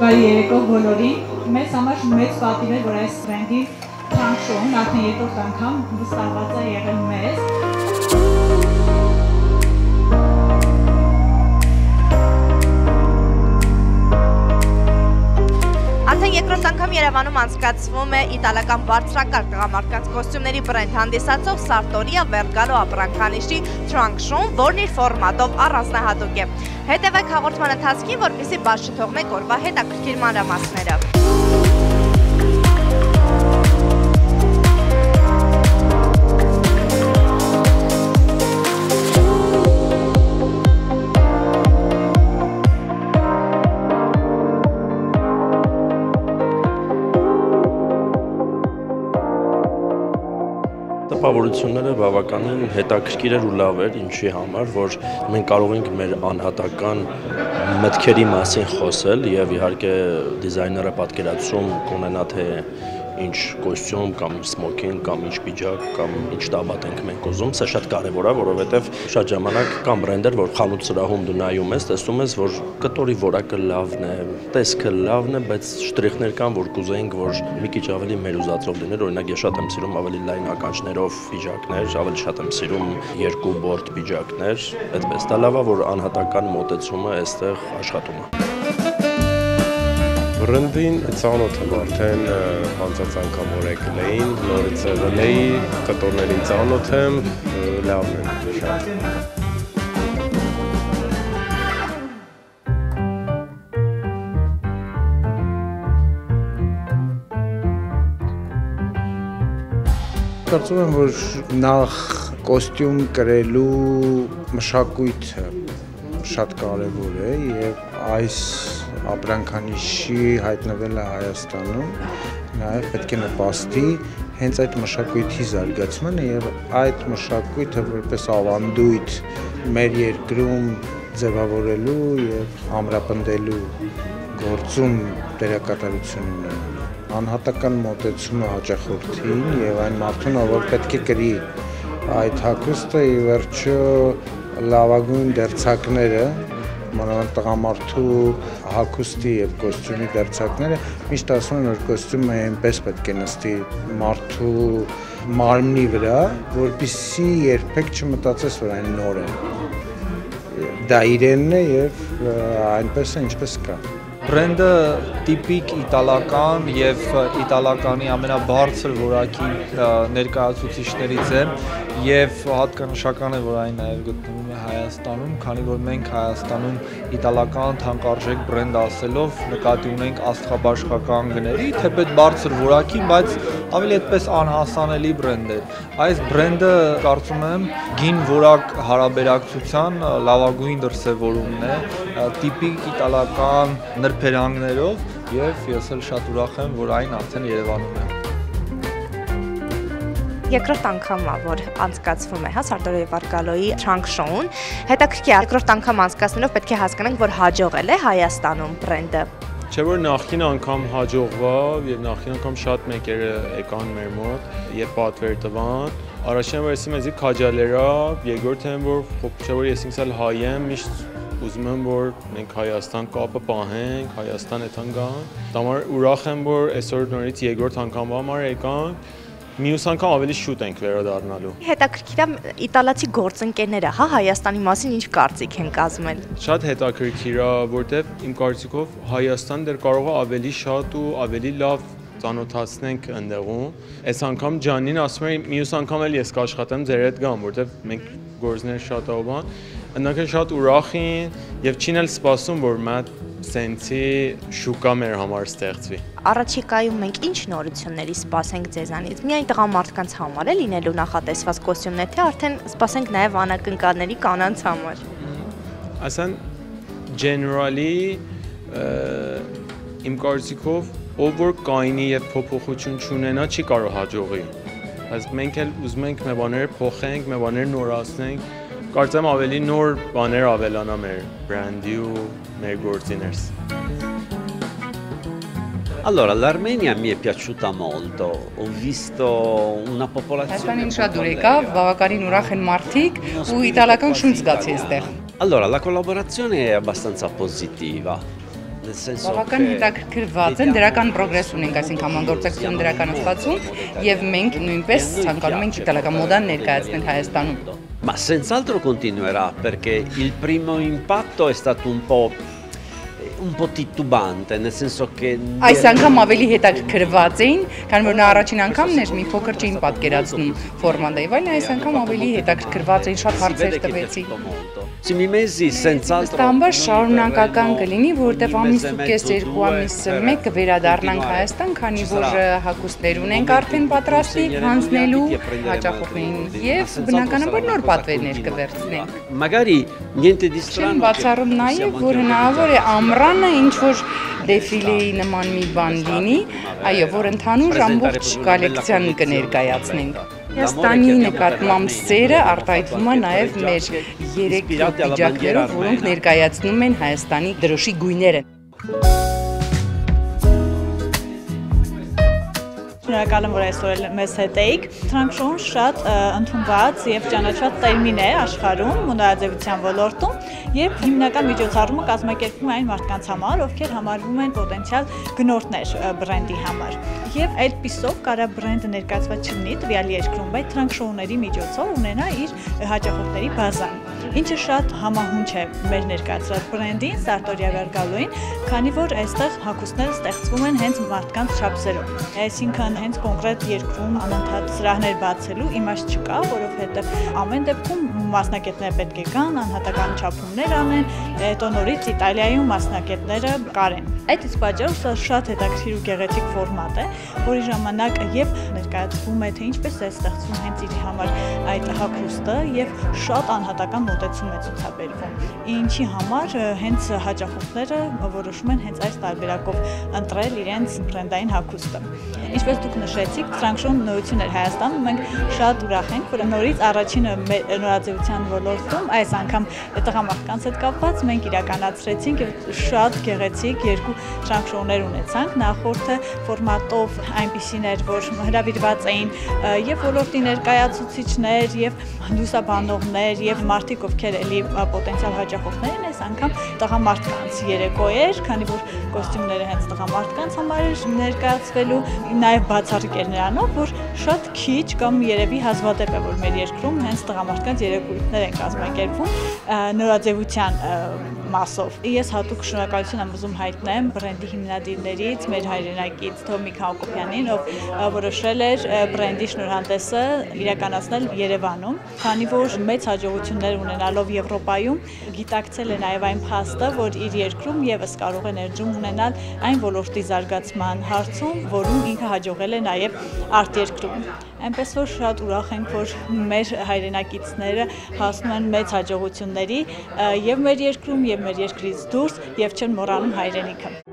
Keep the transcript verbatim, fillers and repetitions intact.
Բարի երեկո բոլորին։ Մեզ համար մեծ պատիվ է, որ այս տրենդի Trunk Show-ն արդեն երկրորդ անգամ վստահված է եղել մեզ։ Արդեն երկրորդ անգամ Երևանում անցկացվում է իտալական բարձրակարգ տղամարդկանց կոստյումների բրենդ հանդիսացող Sartoria Vergalo ապրանքանիշի Trunk Show-ն, որն իր ֆորմատով առանձնահատուկ է։ Հետևեք հաղորդման ընթացքին, որպեսզի բաց չթողնեք օրվա հետաքրքիր մանրամասները։ Տպավորությունները բավականին հետաքրքիր էր ու լավ էր, ինչի համար, որ մենք կարող ենք մեր անհատական մտքերի մասին խոսել եւ իհարկե դիզայները պատկերացում կունենա թե ինչ կոստյում կամ սմոքինգ կամ ինչ պիջակ կամ ինչ տաբատ ենք մենք ուզում, սա շատ կարևոր է, որովհետեւ շատ ժամանակ կամ բրենդեր, որ խանութ սրահում դու նայում ես, տեսնում ես, որ կտորի որակը լավն է, տեսքը լավն է, բայց շտրիխներ կան, որ կուզեինք, որ մի քիչ ավելի մեր ուզածով լիներ, օրինակ ես շատ եմ սիրում ավելի լայն ականջներով պիջակներ, ավելի շատ եմ սիրում երկու բորդ պիջակներ, այդպես դա լավ է, որ անհատական մոտեցումը այստեղ աշխատում է։ Բրենդին ծանոթ եմ արդեն անցած անգամ որ եկել էին, նորից եղել էի, կտորներին ծանոթ եմ, լավն են շատ։ Կարծում եմ, որ նախ կոստյում կրելու մշակույթը շատ կարևոր է եւ այս ապրանքանիշի հայտնվելը Հայաստանում նաև պետք է նպաստի հենց այդ մշակույթի զարգացմանը եւ այդ մշակույթը որպես ավանդույթ մեր երկրում ձևավորելու եւ ամրապնդելու գործում դերակատարություն ունենալու անհատական մոտեցումը հաճախորդին եւ այն մարդուն, ով պետք է կրի այդ հագուստը ի վերջո լավագույն դերձակները մանավանդ տղամարդու հագուստի եւ կոստյումի դերձակները միշտ ասում են, որ կոստյումը այնպես պետք է նստի մարդու մարմնի վրա, որպեսզի երբեք չմտածես, որ այն նոր է։ Դա իրենն է եւ այնպես է, ինչպես կա։ Բրենդը տիպիկ իտալական եւ իտալականի ամենաբարձր որակի ներկայացուցիչներից է եւ հատկանշական է, որ այն նաեւ գտնվում է Հայաստանում, քանի որ մենք Հայաստանում իտալական թանկարժեք բրենդ ասելով նկատի ունենք աստղաբաշխական գների, թեպետ բարձր որակի, բայց ավելի այդպես անհասանելի բրենդ է։ Այս բրենդը կարծում եմ գին որակ հարաբերակցության լավագույն դրսևորումն է, տիպիկ իտալական նրբերանգներով եւ ես էլ շատ ուրախ եմ, որ այն արդեն Երևանում է։ Երկրորդ անգամը, որ անցկացվում է, հա, Sartoria Vergalo-ի Trunk Show-ն, հետաքրքիր երկրորդ անգամ անցկացնելով պետք է հասկանանք, որ հաջողել է Հայաստանում բրենդը։ Չէ՞ որ նախին անգամ հաջողվավ եւ նախին անգամ շատ մեկեր եկան մեր մոտ եւ պատվեր տվան։ Առաջին որ ասի մեզի քաջալերավ, երկրորդն որ չէ՞ որ ես ինքս էլ հայ եմ, միշտ ուզում եմ որ մենք Հայաստան կապը պահենք, Հայաստան էթան գան։ Դամար ուրախ եմ որ այսօր նորից երկրորդ անգամվա համար եկան։ Մյուս անգամ ավելի շուտ ենք վերադառնալու։ Հետաքրքիր է իտալացի գործընկերները, հա, Հայաստանի մասին ինչ կարծիք են կազմել։ Շատ հետաքրքիր է, որտեվ իմ կարծիքով Հայաստան դեռ կարող է ավելի շատ ու ավելի լավ ծանոթացնենք ընդեղում։ Այս անգամ Ջանին ասում էր մյուս անգամ էլ ես կաշխատեմ ձեր հետ գամ, որտեվ մենք գործներ շատ ավան։ Նրանք շատ ուրախ են եւ չին էլ սպասում որ մատ սենցի շուկա մեր համար ստեղծվի։ Առաջիկայում մենք ինչ նորությունների սպասենք ձեզանից։ Միայն տղամարդկանց համար է լինելու նախատեսված կոստյումներ, թե արդեն սպասենք նաև անակնկալների կանանց համար։ Ասեն generally իմ կարծիքով ով որ կայնի եւ փոփոխություն չունենա չի կարող հաջողի։ Բայց մենք էլ ուզում ենք մեր բաները փոխենք, մեր բաները նորացնենք։ Կարծեմ ավելի nor բաներ ավելանա մեր brandi u մեր գործիներս։ Allora, l'Armenia mi è piaciuta molto, ho visto una popolazione molto molto Allora, la collaborazione è abbastanza positiva, Բավական հետաքրքրված են, դրական պրոգրես ունենք, այսինքն համագործակցություն դրականացվածում եւ մենք նույնպես ցանկանում ենք իտալական մոդան ներկայացնել Հայաստանում։ Ma senz'altro continuerà perché il primo impatto è stato un po' un po' titubante, nel senso che Այս անգամ ավելի հետաքրքրված էին, քանի որ նա առաջին անգամն էր մի փոքր չէին պատկերացնում ֆորմատը, եւ այլն այս անգամ ավելի հետաքրքրված էին, շատ հարցեր տվեցի։ Simi mesi senz'altro Ստամբար շարունակական կլինի, որտեղ ամիս ու կես երկու ամիսը մեկ կվերադառնանք Հայաստան, քանի որ հագուստներ ունենք արդեն պատրաստի հանձնելու հաճախորդներին եւ բնականաբար նոր պատվերներ կվերցնենք։ Magari niente di strano. Չեմ բացառում նաեւ, որ հնարավոր է ամռանը ինչ որ դեֆիլեի նման մի բան լինի, այո, որ ընդհանուր ամբողջ կոլեկցիան կներկայացնենք։ Հայաստանի նկատմամբ սերը արտահայտվում է նաև մեր երեք վիճակներով, որոնք ներկայացնում են Հայաստանի դրոշի գույները։ Շնորհակալ եմ, որ այսօր մեզ հետ էիք։ Trunk show-ն շատ ընդունված եւ ճանաչված տերմին է աշխարհում մոդելացիության ոլորտում եւ հիմնական միջոցառումը կազմակերպվում է այն մարդկանց համար, ովքեր համարվում են պոտենցիալ գնորդներ բրենդի համար։ Եվ այդպիսով կարա բրենդը ներկայացված չլինի տվյալ երկրում, բայց trunk show-ների միջոցով ունենա իր հաճախորդների բազան, ինչը շատ համահունչ է մեր ներկայացրած բրենդին, Sartoria Vergalo-ին, քանի որ այստեղ հագուստները ստեղծվում են հենց մարդկանց չափսերով։ Այսինքն հենց կոնկրետ երկրում անընդհատ սրահներ բացելու իմաստ չկա, որովհետև ամեն դեպքում մասնակիցները պետք է գան, անհատական չափումներ անեն, հետո նորից Իտալիայում մասնակիցները կարեն։ Այդ իսկ պատճառով սա շատ հետաքրքիր ու գեղեցիկ ֆորմատ է, որի ժամանակ եւ ներկայացվում է, թե ինչպես է ստեղծվում հենց իր համար այդ հագուստը եւ շատ անհատական մոտեցում է ցուցաբերվում։ Ինչի համար հենց հաճախորդները որոշում են հենց այս տարբերակով ընտրել իրենց բրենդային հագուստը։ Ինչպես դուք նշեցիք, Trunk show-ն նորություն էր Հայաստանում, մենք շատ ուրախ ենք, որ նորից առաջինը նորաձևության ոլորտում այս անգամ տղամարդկանց հետ կապված մենք իրականացրեցինք եւ շատ գեղեցիկ երկու Trunk show-ներ ունեցանք։ Նախորդը ֆորմատով այնպիսին էր, որ հրավիրված էին եւ ոլորտի ներկայացուցիչներ եւ լուսաբանողներ եւ մարդիկ, ովքեր էլի պոտենցիալ հաճախորդներ են, այս անգամ տղամարդկանց երեկո էր, քանի որ կոստյումները հենց տղամարդկանց համար էր ներկայացվելու, նաեւ բացառիկ էր նրանով, որ շատ քիչ կամ երևի հազվադեպ է, որ մեր երկրում հենց տղամարդկանց երեկույթներ են կազմակերպվում նորաձևության մասով։ Ես հատուկ շնորհակալություն եմ ուզում հայտնեմ բրենդի հիմնադիրներից, մեր հայրենակից Թոմիկ Հակոբյանին, ով որոշել էր բրենդի շնորհանդեսը իրականացնել Երևանում, քանի որ մեծ հաջողություններ ունենալով Եվրոպայում գիտակցել է նաև այն փաստը, որ իր երկրում եւս կարող է ներդրում ունենալ այն ոլորտի զարգացման հարցում, որում ինքը հաջողել է նաև արտերկրում։ Այնպես որ շատ ուրախ ենք, որ մեր հայրենակիցները հասնում են մեծ հաջողությունների եւ մեր երկրում, եւ մեր երկրից դուրս, եւ չեն մոռանում հայրենիքը։